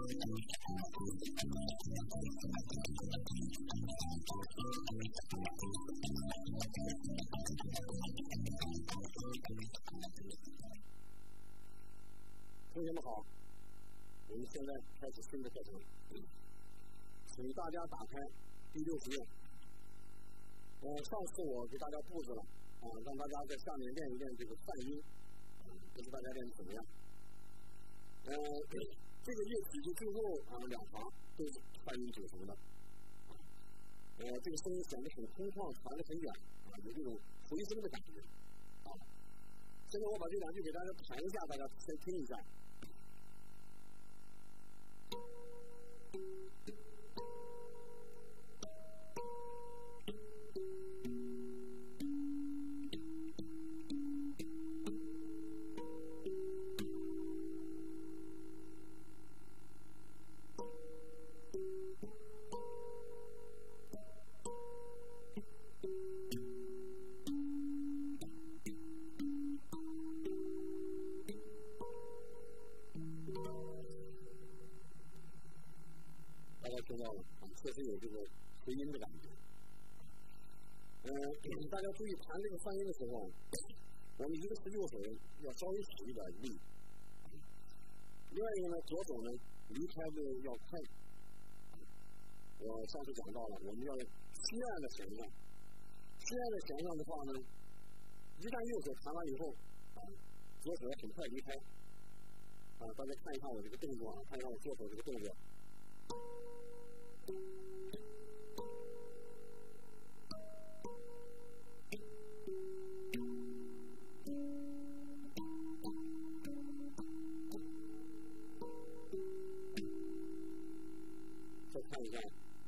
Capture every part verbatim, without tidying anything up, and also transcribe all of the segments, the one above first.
同学们好，我们现在开始新的课程，请大家打开第六十页。呃，上次我给大家布置了啊，让大家在下面练一练这个泛音，啊，不知大家练的怎么样？呃，这个乐曲就最后啊两行都是泛音组成的，啊，呃，这个声音显得很空旷，传得很远，啊，有这种回声的感觉，啊。现在我把这两句给大家弹一下，大家先听一下。听到了啊，确实有这个回音的感觉。嗯、呃，大家注意弹这个泛音的时候，我们一个是右手要稍微使一点力，另外一个呢，左手呢离开的要快。我上次讲到了，我们要西岸的弦上，西岸的弦上的话呢，一旦右手弹完以后，啊，左手要很快离开。啊，大家看一看我这个动作啊，看一看我左手这个动作。再看一下，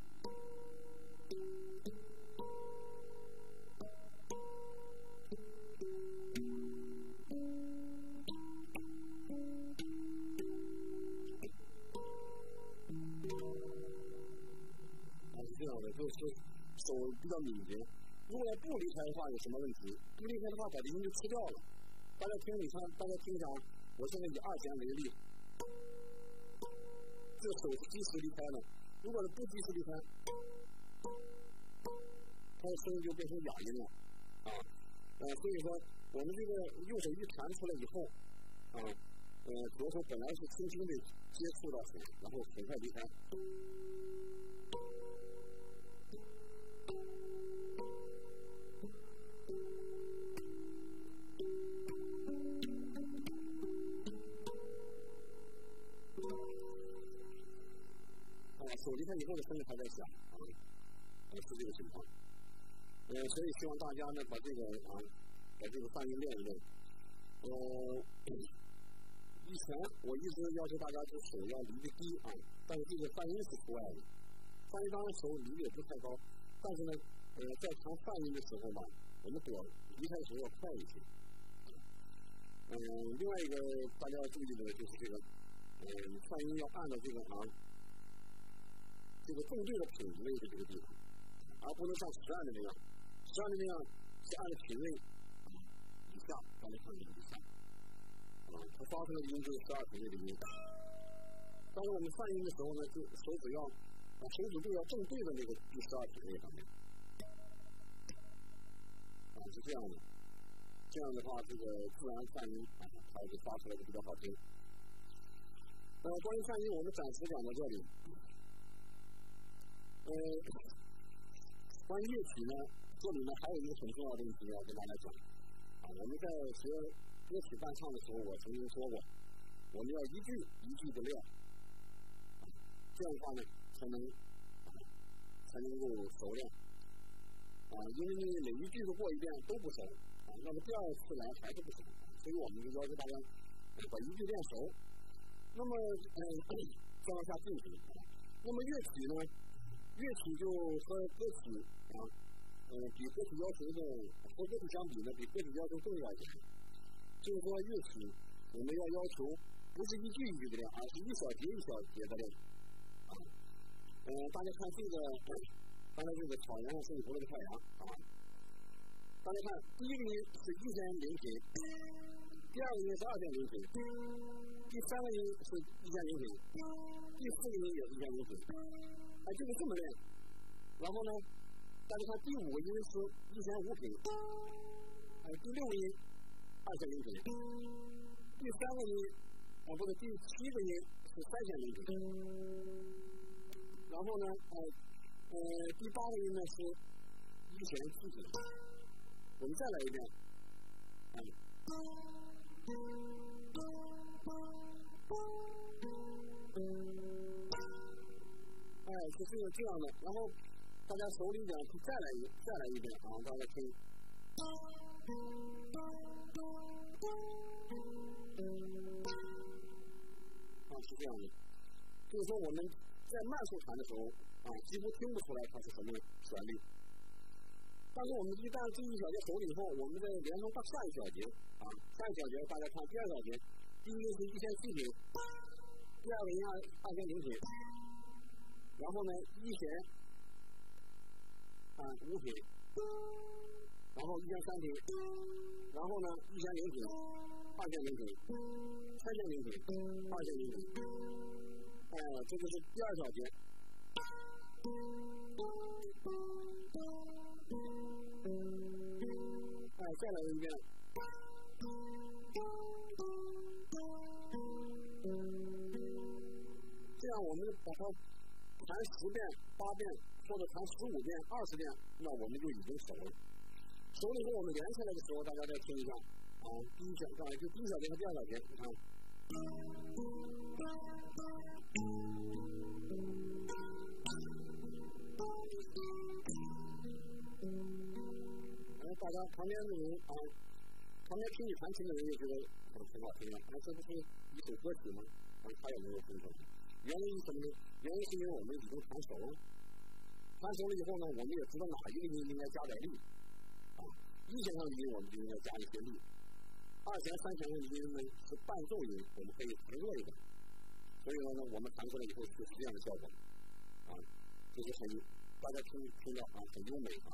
就是手比较敏捷，如果不离开的话有什么问题？不离开的话把这音就吃掉了。大家听，你看，大家听一下，我现在以二弦为例，这个手是及时离开的，如果是不及时离开，它的声音就变成哑音了啊。呃，所以说我们这个右手一弹出来以后啊，呃，左手本来是轻轻的接触到水，然后很快离开。手离开以后的声音还在响啊，是这个情况。呃，所以希望大家呢把这个啊，把这个泛音练一练。呃，以前我一直要求大家就手要离得低啊，但是这个泛音是除外的。泛音当然手离得也不太高，但是呢，呃，在弹泛音的时候嘛，我们躲离开的时候要快一些。嗯、呃，另外一个大家要注意的就是这个，嗯、呃，泛音要按照这个啊。这个正对的品位的这个地方，而不能像十二的那样，十二的那样是按照品位啊以下，大家看这个以下，啊，它发出来的音就是十二品位的音。但是我们泛音的时候呢，就手指要啊手指就要正对的那个第十二品位上面，啊是这样的，这样的话这个自然泛音啊它就发出来的比较好听。呃，关于泛音我们暂时讲到这里。呃，关于乐曲呢，这里呢还有一个很重要的问题要跟大家讲啊。我们在学歌曲伴唱的时候，我曾经说过，我们要一句一句的练，啊，这样的话呢才能啊才能够熟练啊。因为你每一句都过一遍都不熟啊，那么第二次来还是不熟，所以我们就要求大家把一句练熟。那么嗯，再往下进行啊。那么乐曲呢？乐曲就和歌曲啊，呃，比歌曲要求的和歌曲相比呢，比歌曲要求更要紧。就是说，乐曲我们要要求不是一句一句的练，而是一小节一小节的练。啊，呃，大家看这个，刚才这个草原上升起头的太阳啊，大家看第一个音是一弦连琴， 第二个音是二线零频，第三个音是一线零频，第四个音也是一线零频，哎，就是这么练。然后呢，大家看第五个音是一线五频，哎，第六个音二线零频，第三个音啊不是第七个音是三线零频，然后呢，呃呃第八个音呢是一线四频。我们再来一遍，嗯。哎，是这个这样的，然后大家手里边再来一再来一遍啊，大家听。啊，是这样的，就是说我们在慢速弹的时候啊，几乎听不出来它是什么旋律。但是我们一旦这一小节熟了以后，我们再连上到下一小节啊，下一小节大家看第二小节，第一个是一线四频，第二个音二二线零频，然后呢一弦啊五频，然后一线三频，然后呢一弦零频，二线零频，三线零频，二线零频，哎、呃，这就是第二小节。哎，再来一遍。这样我们把它弹十遍、八遍，或者弹十五遍、二十遍，那我们就已经熟了。熟了以后，我们连起来的时候，大家再听一下啊。第一小节就第一小节和第二小节，你看。大家旁边的人啊，旁边听你弹琴的人也觉得很很好听了，啊，这不是一首歌曲吗？啊，他也没有听懂。原因是什么呢？原因是因为我们已经弹熟了，弹熟了以后呢，我们也知道哪一个音应该加点力，啊，一弦上的音我们就应该加一些力，二弦、三弦上的音呢是伴奏音，我们可以弹弱一点，所以呢，我们弹出来以后就是这样的效果，啊，就是很大家听听到啊，很优美啊。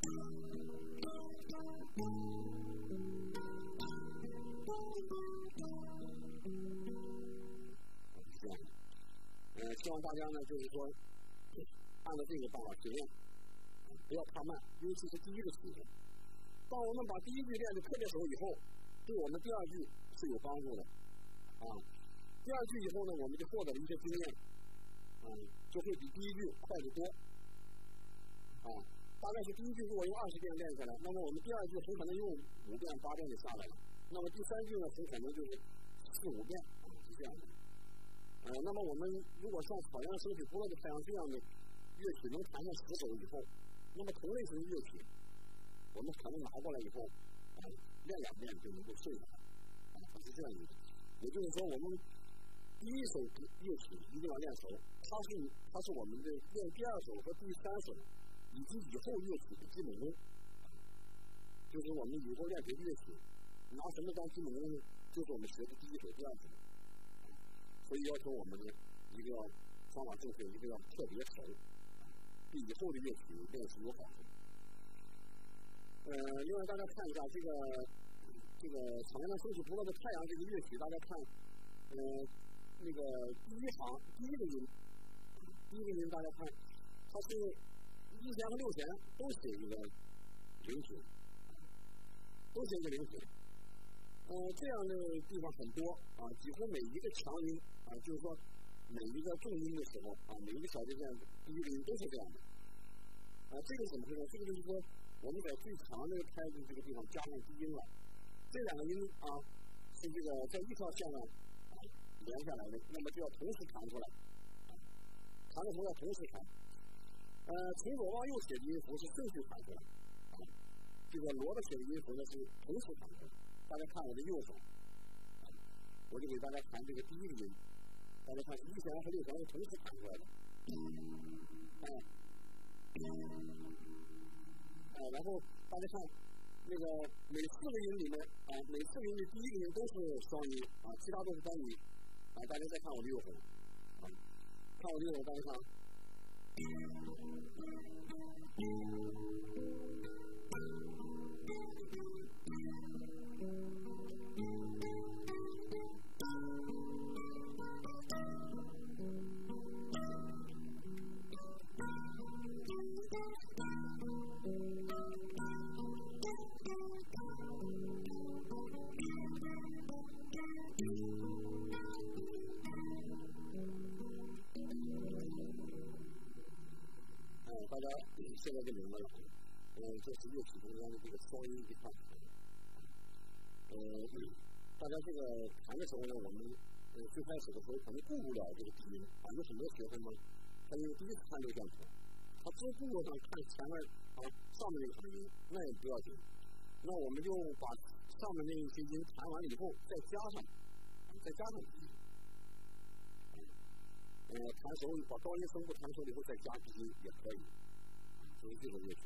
这样，呃，希望大家呢，就是说，按照这个办法去练，不要怕慢，尤其是第一个曲子。当我们把第一句练得特别熟以后，对我们第二句是有帮助的，啊，第二句以后呢，我们就获得了一些经验，啊，就会比第一句快得多，啊。大概是第一句如果用二十遍练下来，那么我们第二句很可能用五遍、八遍就下来了。那么第三句呢，很可能就是四五遍，啊，是这样的。呃，那么我们如果像草原升起不落的太阳这样的乐曲能弹上十首以后，那么同类型的乐曲，我们可能拿过来以后，啊，练两遍就能够顺下来，啊，是这样的。也就是说，我们第一首乐曲一定要练熟，它是它是我们的练第二首和第三首。以及以后乐曲的基本功，就是我们以后练别的乐曲，拿什么当基本功呢？就是我们学的第一首、第二首，所以要求我们呢，一个要方法正确，一个要特别熟，对以后的乐曲练习有好处。呃，另外大家看一下这个这个草原上升起不落的太阳这个乐曲，大家看，呃，那个第一行第一个音，第一个音大家看，它是。一弦和六弦都写一个零频，都写一个零频。呃，这样的地方很多啊，几乎每一个强音啊，就是说每一个重音的时候啊，每一个小节这样第一个音都是这样的。啊，这个怎么回事？这个就是说我们在最长的拍子这个地方加上低音了，这两个音啊是这个在一条线上啊连下来的，那么就要同时弹出来，弹的时候要同时弹。呃，从左往右写的音符是顺序弹出来，啊，这个罗的写的音符呢是同时弹出来。大家看我的右手，啊，我就给大家弹这个第一个音，大家看一弦和六弦是同时弹出来的，哎，哎，然后大家看那个每四个音里面啊，每四个音的第一个音都是双音啊，其他都是单音啊。大家再看我的右手，啊，看我的右手，大家看。 现在就明白了，嗯，这是乐曲中间的这个双音一块。呃，大家这个弹的时候呢，我们呃最开始的时候可能顾不了这个低音，反正很多学生呢，他因为第一次看这个键谱，他只顾着上看前面啊上面那个声音，那也不要紧。那我们就把上面那一些音弹完了以后，再加上，再加上低音。呃，弹手把高音声部弹手以后再加低音也可以，这是这个乐曲。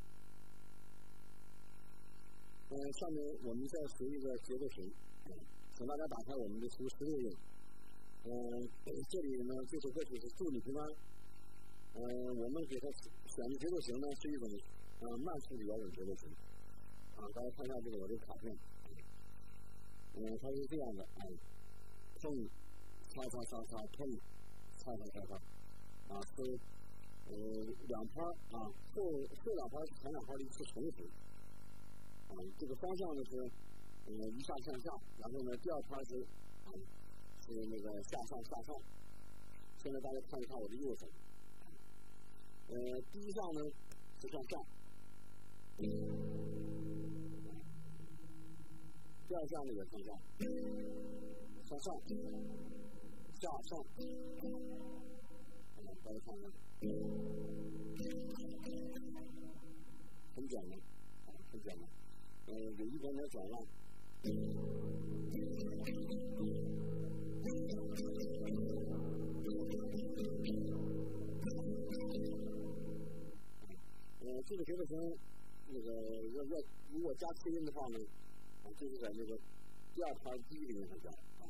呃，下面我们再学一个节奏型，请大家打开我们的图十六页。呃，这里呢，这首歌曲是祝你平安。呃，我们给它选的节奏型呢是一种呃慢速的摇滚节奏型。啊，大家看一下这个我这个卡片。嗯、呃，它是这样的啊，碰，擦擦擦擦碰，擦擦擦擦，啊是呃两拍啊，后后两拍是前两拍的一次重复。啊，这个方向呢是呃一下向下，然后呢第二拍是啊是那个下上下上。现在大家看一看我的右手，呃第一项呢是向上，第二项呢也向上，向上下上，啊大家看看，很简单，啊很简单。呃，有一点点转弯。呃，这个节奏型，那个要要如果加次音的话呢，啊，就是在那个第二拍第一个音上加。啊、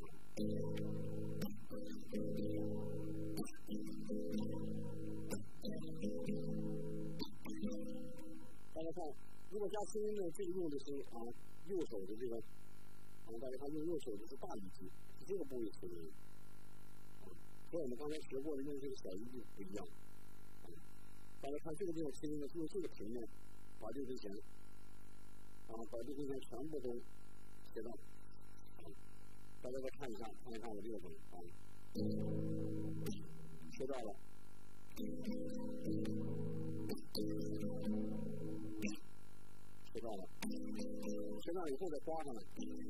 大家看。如果加次音呢，这个用的是啊右手的这个，啊大家看用右手的是大音区，是这个部位次音，啊和我们刚才学过的用这个小音区不一样，啊大家看这个地方次音呢，用这个平面把这根弦，啊把这根弦全部都切到，啊大家再看一下，看一看我这个声啊，切到了。切到了，切到以后再刮上来，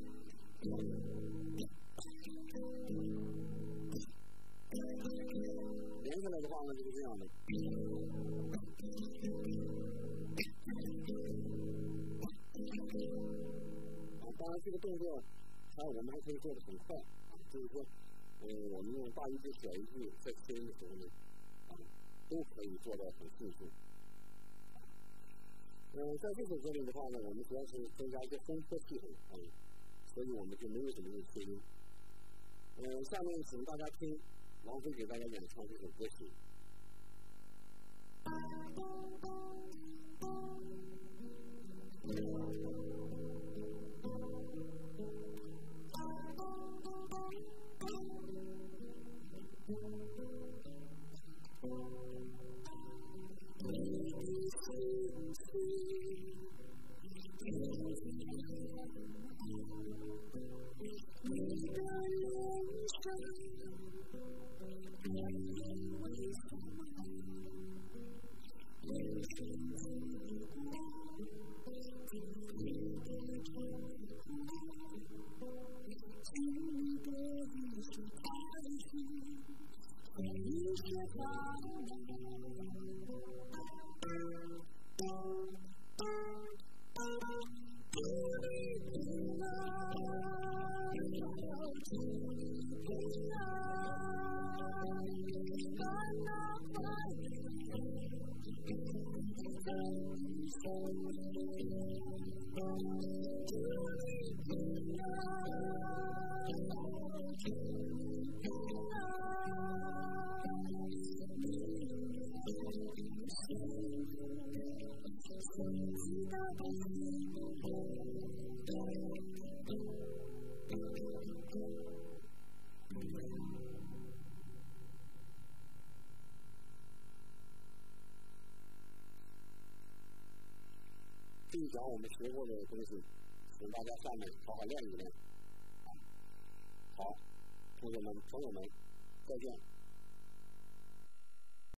连下来的话呢就是这样的。啊，当然这个动作，还有我们还可以做得很快，啊，就是说，呃，我们用大一句小一句在切音的时候呢，啊，都可以做到很迅速。呃，在这首歌里的话呢，我们主要是增加一个风波系统啊，所以我们就没有什么用切音。呃，下面请大家听王菲给大家演唱这首歌曲。这一讲我们学过的东西，请大家下面好好练一练。好，同学们、朋友们，再见。